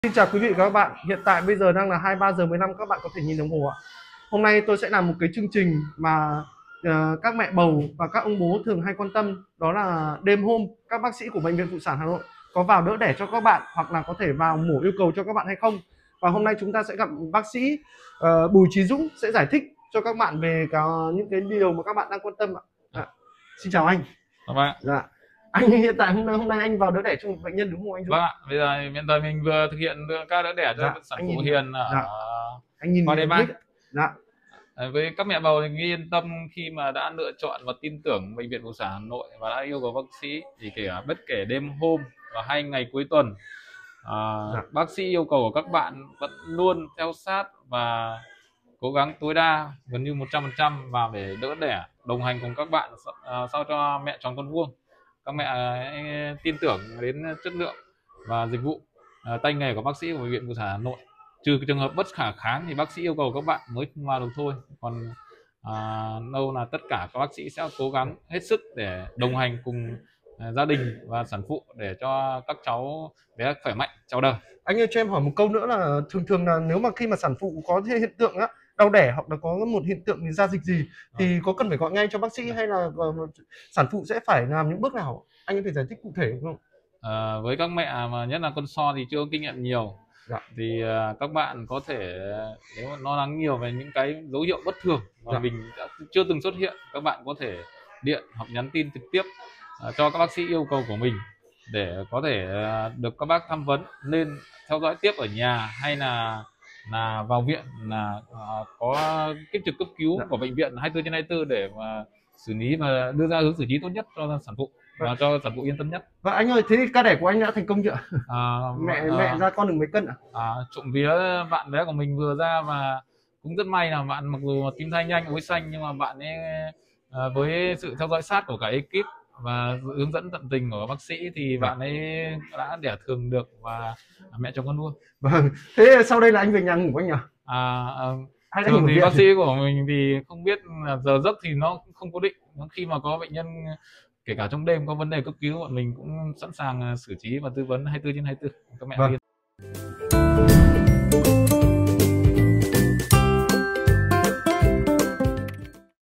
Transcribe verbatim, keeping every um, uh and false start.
Xin chào quý vị và các bạn. Hiện tại bây giờ đang là hai mươi ba giờ mười lăm, các bạn có thể nhìn đồng hồ ạ. Hôm nay tôi sẽ làm một cái chương trình mà ờ, các mẹ bầu và các ông bố thường hay quan tâm, đó là đêm hôm các bác sĩ của Bệnh viện Phụ sản Hà Nội có vào đỡ đẻ cho các bạn hoặc là có thể vào mổ yêu cầu cho các bạn hay không. Và hôm nay chúng ta sẽ gặp bác sĩ ờ, Bùi Chí Dũng sẽ giải thích cho các bạn về cả những cái điều mà các bạn đang quan tâm ạ. Dạ. Xin chào anh. Vâng ạ. Dạ. Anh hiện tại hôm nay hôm nay anh vào đỡ đẻ cho một bệnh nhân đúng không anh Dũng? Vâng ạ. Bây giờ hiện tại mình vừa thực hiện ca đỡ đẻ cho Dạ, sản anh phụ nhìn. Hiền ở Dạ. Anh nhìn khoa đê ba. Dạ. Với các mẹ bầu thì yên tâm khi mà đã lựa chọn và tin tưởng Bệnh viện Phụ sản Hà Nội và đã yêu cầu bác sĩ, thì kể cả bất kể đêm hôm và hay ngày cuối tuần, à, Dạ. bác sĩ yêu cầu của các bạn vẫn luôn theo sát và cố gắng tối đa gần như một trăm phần trăm vào để đỡ đẻ, đồng hành cùng các bạn à, sao cho mẹ tròn con vuông. Các mẹ hãy tin tưởng đến chất lượng và dịch vụ à, tay nghề của bác sĩ của Bệnh viện Phụ sản Hà Nội. Trừ trường hợp bất khả kháng thì bác sĩ yêu cầu các bạn mới không vào được thôi. Còn à, đâu là tất cả các bác sĩ sẽ cố gắng hết sức để đồng hành cùng à, gia đình và sản phụ để cho các cháu bé khỏe mạnh chào đời. Anh ơi, cho em hỏi một câu nữa là thường thường là nếu mà khi mà sản phụ có hiện tượng á, đau đẻ hoặc là có một hiện tượng da dịch gì thì có cần phải gọi ngay cho bác sĩ hay là sản phụ sẽ phải làm những bước nào? Anh có thể giải thích cụ thể không? À, với các mẹ mà nhất là con so thì chưa có kinh nghiệm nhiều, Dạ. thì uh, các bạn có thể nếu mà lo lắng nhiều về những cái dấu hiệu bất thường mà Dạ. mình đã chưa từng xuất hiện, các bạn có thể điện hoặc nhắn tin trực tiếp uh, cho các bác sĩ yêu cầu của mình để có thể uh, được các bác tham vấn nên theo dõi tiếp ở nhà hay là là vào viện, là uh, có kiếp trực cấp cứu Dạ. của bệnh viện hai mươi tư trên hai mươi tư để mà xử lý và đưa ra hướng xử trí tốt nhất cho sản phụ và cho sản phụ yên tâm nhất. Và anh ơi, thế thì ca đẻ của anh đã thành công chưa? À, mẹ à, mẹ ra con được mấy cân ạ? À, trộm vía bạn bé của mình vừa ra và cũng rất may là bạn mặc dù tim thai nhanh, ối xanh, nhưng mà bạn ấy à, với sự theo dõi sát của cả ekip và hướng dẫn tận tình của bác sĩ thì bạn ấy đã đẻ thường được và mẹ chồng con nuôi. Vâng. Thế sau đây là anh về nhà ngủ anh nhỉ? À, à Hay thường thì bác sĩ của mình thì không biết là giờ giấc thì nó không cố định. Khi mà có bệnh nhân kể cả trong đêm có vấn đề cấp cứu, bọn mình cũng sẵn sàng xử trí và tư vấn hai mươi tư trên hai mươi tư các mẹ. Vâng.